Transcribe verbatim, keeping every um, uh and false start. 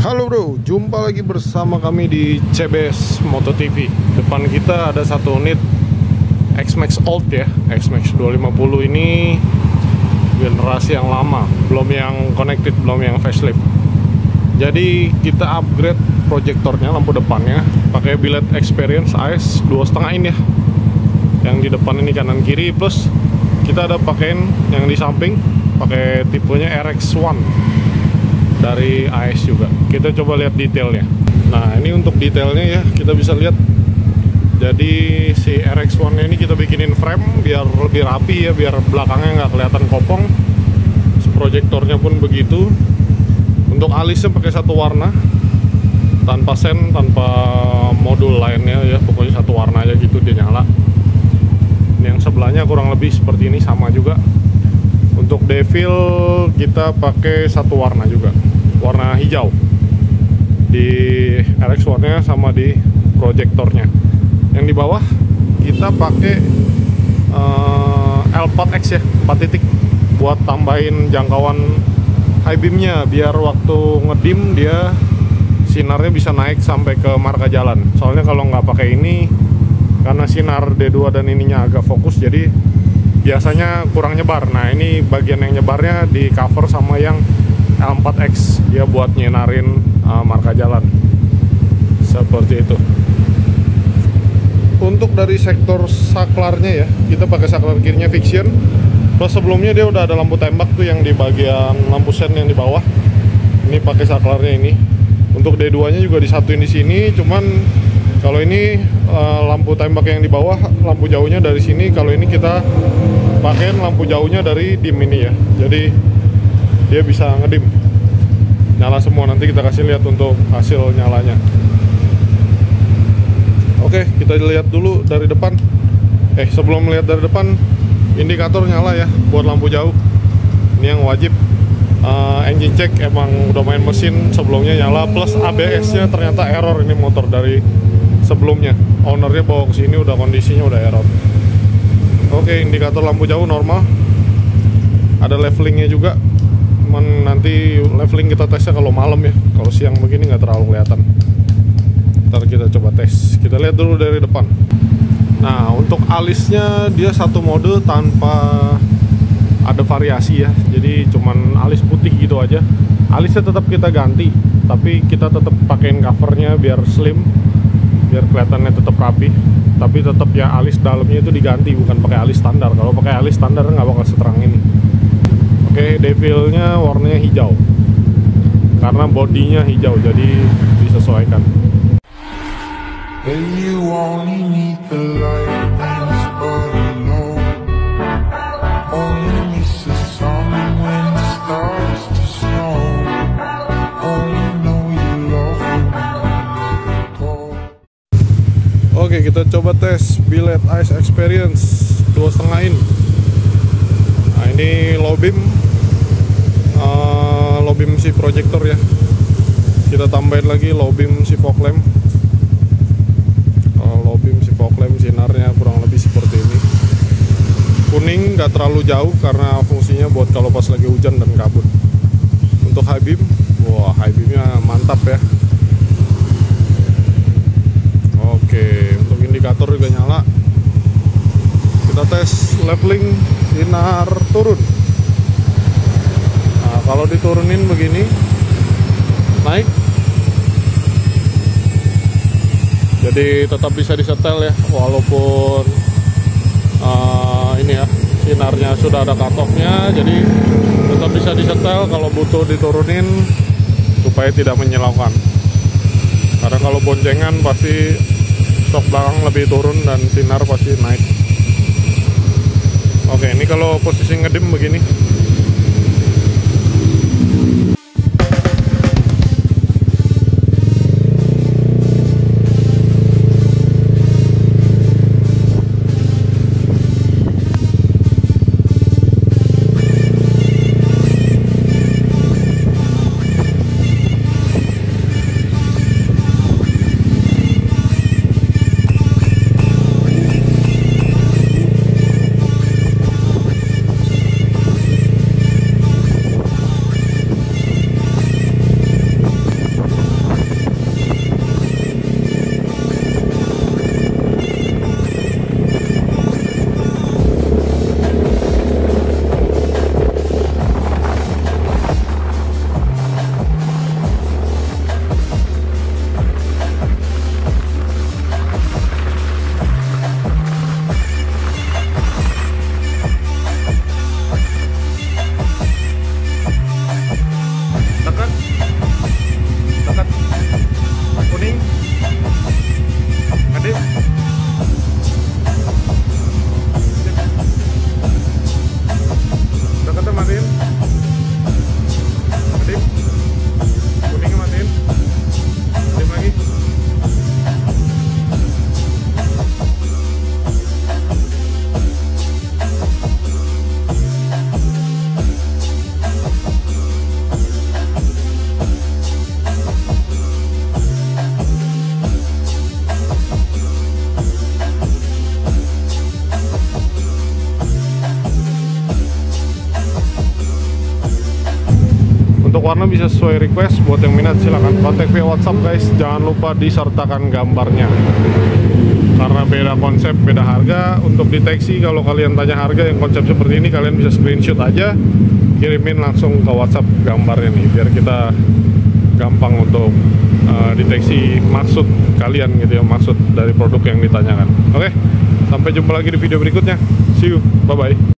Halo bro, jumpa lagi bersama kami di C B S Moto T V. Depan kita ada satu unit X-Max Old ya, X-Max dua lima nol ini generasi yang lama, belum yang connected, belum yang facelift. Jadi kita upgrade proyektornya, lampu depannya pakai biled experience A S dua koma lima in ya. Yang di depan ini kanan kiri, plus kita ada pakein yang di samping pakai tipenya R X satu dari A S juga. Kita coba lihat detailnya. Nah, ini untuk detailnya ya, kita bisa lihat. Jadi si R X satu ini kita bikinin frame biar lebih rapi ya, biar belakangnya nggak kelihatan kopong. Proyektornya pun begitu. Untuk alisnya pakai satu warna, tanpa sen, tanpa modul lainnya ya, pokoknya satu warna aja gitu dia nyala. Ini yang sebelahnya kurang lebih seperti ini, sama juga. Untuk devil kita pakai satu warna juga, warna hijau di R X satu nya sama di proyektornya. Yang di bawah kita pakai uh, L empat X ya, empat titik, buat tambahin jangkauan high beamnya, biar waktu ngedim dia sinarnya bisa naik sampai ke marka jalan. Soalnya kalau nggak pakai ini, karena sinar D dua dan ininya agak fokus, jadi biasanya kurang nyebar. Nah, ini bagian yang nyebarnya di cover sama yang L empat X, dia buat nyinarin uh, marka jalan seperti itu. Untuk dari sektor saklarnya ya, kita pakai saklar kirinya Vixion. Terus sebelumnya dia udah ada lampu tembak tuh yang di bagian lampu sen yang di bawah. Ini pakai saklarnya ini. Untuk D dua nya juga disatuin di sini, cuman kalau ini uh, lampu tembak yang di bawah, lampu jauhnya dari sini. Kalau ini kita pakai lampu jauhnya dari dim ini ya. Jadi dia bisa ngedim, nyala semua. Nanti kita kasih lihat untuk hasil nyalanya. Oke, kita lihat dulu dari depan. Eh, sebelum melihat dari depan, indikator nyala ya buat lampu jauh. Ini yang wajib. Uh, engine check emang udah main mesin sebelumnya nyala, plus A B S-nya ternyata error ini motor dari sebelumnya. Ownernya bawa ke sini udah kondisinya udah error. Oke, indikator lampu jauh normal. Ada levelingnya juga. Cuman nanti leveling kita tesnya kalau malam ya. Kalau siang begini nggak terlalu kelihatan. Ntar kita coba tes. Kita lihat dulu dari depan. Nah, untuk alisnya dia satu mode tanpa ada variasi ya. Jadi cuman alis putih gitu aja. Alisnya tetap kita ganti, tapi kita tetap pakein covernya biar slim, biar kelihatannya tetap rapi. Tapi tetap ya alis dalamnya itu diganti, bukan pakai alis standar. Kalau pakai alis standar nggak bakal seterang ini. Oke, devilnya warnanya hijau karena bodinya hijau, jadi disesuaikan. And you only need the light when it's burning low. Only miss the sun when it starts to snow. Only know you love when you go. Oke, kita coba tes biled A S experience dua koma lima in. Nah, ini low beam, uh, low beam si proyektor ya. Kita tambahin lagi low beam si fog lamp. Low beam si fog lamp sinarnya kurang lebih seperti ini. Kuning nggak terlalu jauh karena fungsinya buat kalau pas lagi hujan dan kabut. Untuk high beam, wah high beamnya mantap ya. Oke, untuk indikator juga nyala. Kita tes leveling sinar turun. Nah, kalau diturunin begini naik. Jadi tetap bisa disetel ya, walaupun uh, ini ya sinarnya sudah ada cut-off-nya, jadi tetap bisa disetel kalau butuh diturunin supaya tidak menyilaukan. Karena kalau boncengan pasti stok belakang lebih turun dan sinar pasti naik. Oke, ini kalau posisi ngedim begini. Untuk warna bisa sesuai request. Buat yang minat silahkan kontak via WhatsApp guys. Jangan lupa disertakan gambarnya, karena beda konsep, beda harga. Untuk deteksi, kalau kalian tanya harga yang konsep seperti ini, kalian bisa screenshot aja, kirimin langsung ke WhatsApp gambarnya nih, biar kita gampang untuk uh, deteksi maksud kalian gitu ya, maksud dari produk yang ditanyakan. Oke, sampai jumpa lagi di video berikutnya. See you, bye bye.